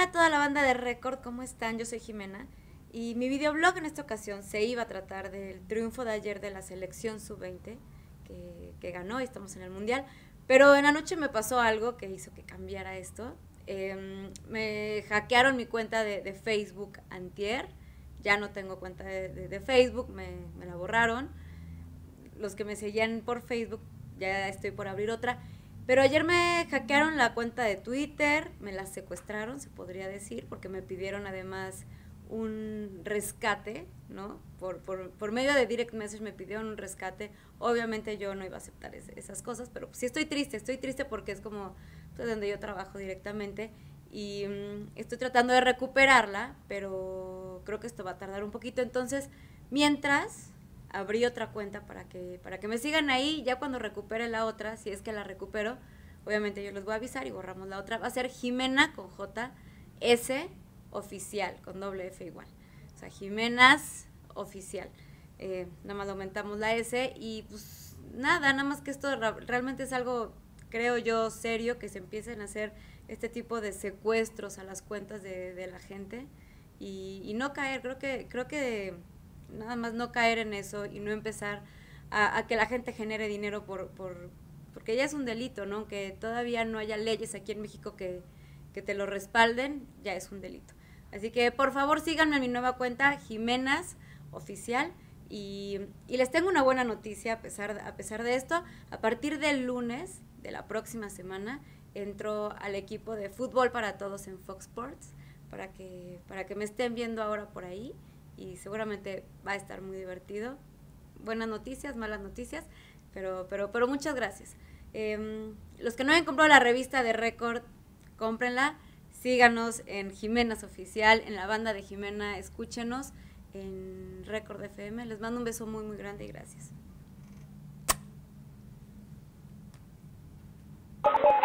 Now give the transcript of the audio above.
a toda la banda de Record, ¿cómo están? Yo soy Jimena y mi videoblog en esta ocasión se iba a tratar del triunfo de ayer de la selección sub-20 que ganó y estamos en el Mundial, pero en la noche me pasó algo que hizo que cambiara esto. Me hackearon mi cuenta de Facebook antier, ya no tengo cuenta de Facebook, me la borraron. Los que me seguían por Facebook, ya estoy por abrir otra. Pero ayer me hackearon la cuenta de Twitter, me la secuestraron, se podría decir, porque me pidieron además un rescate, ¿no? Por medio de direct message me pidieron un rescate. Obviamente yo no iba a aceptar esas cosas, pero sí estoy triste porque es como pues, donde yo trabajo directamente y estoy tratando de recuperarla, pero creo que esto va a tardar un poquito. Entonces, mientras abrí otra cuenta para que me sigan ahí, ya cuando recupere la otra, si es que la recupero, obviamente yo les voy a avisar y borramos la otra. Va a ser Jimena con J, S oficial, con doble F igual. O sea, Jimenas oficial. Nada más aumentamos la S y pues nada más que esto realmente es algo, creo yo, serio, que se empiecen a hacer este tipo de secuestros a las cuentas de la gente y no caer, creo que nada más no caer en eso y no empezar a que la gente genere dinero porque ya es un delito, ¿no? Aunque todavía no haya leyes aquí en México que te lo respalden, ya es un delito. Así que por favor síganme en mi nueva cuenta, Jimenas Oficial, y les tengo una buena noticia a pesar de esto. A partir del lunes de la próxima semana entro al equipo de Fútbol para Todos en Fox Sports para que me estén viendo ahora por ahí y seguramente va a estar muy divertido. Buenas noticias, malas noticias, pero muchas gracias. Los que no hayan comprado la revista de Record, cómprenla. Síganos en Jimenas Oficial, en la banda de Jimena, escúchenos en Record FM. Les mando un beso muy, muy grande y gracias.